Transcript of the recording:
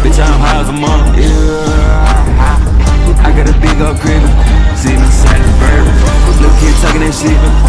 Bitch, I'm high as a monk, yeah. I got a big old crib, see me inside the bird. Little kid talking that shit.